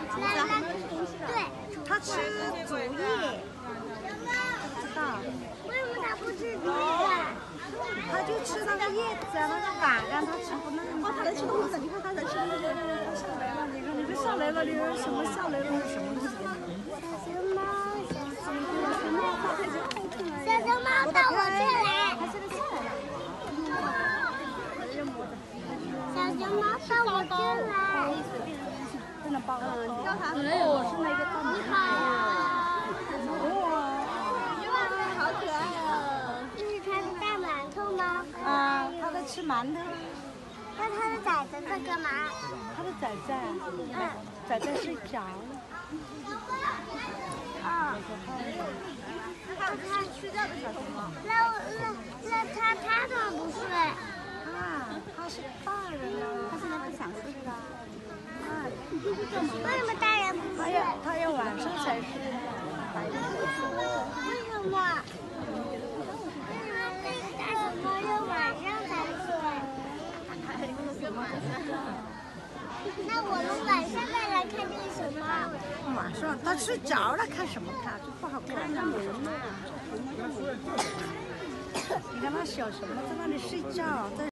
对， 它吃竹叶，不知道。 为什么它不吃竹叶？ 它就吃那个叶子啊，那个杆啊，它吃不那个。 哦，它在吃东西，你看它在吃东西，它上来了，你看你这上来了，你说什么下来了？什么东西？ 小熊猫，小熊猫到我这来。 它现在下来了。 小熊猫到我这来。 真的包了。 你要它？ 哦，是那个大你好。 好可爱哦！ 这是它的大馒头吗？ 啊，它在吃馒头。 那它的崽子在干嘛？ 它的崽崽，崽崽睡着了。 哦。 它是睡觉的小熊猫。 那它怎么不睡？ 啊，它是大人了，它现在不想睡了。啊， 为什么大人不睡？ 它要晚上才睡。 为什么？为什么这个大熊猫要晚上才睡？那我们晚上再来看这个熊猫。 晚上它睡着了，看什么看？这不好看啊！你看那小熊猫在那里睡觉，在。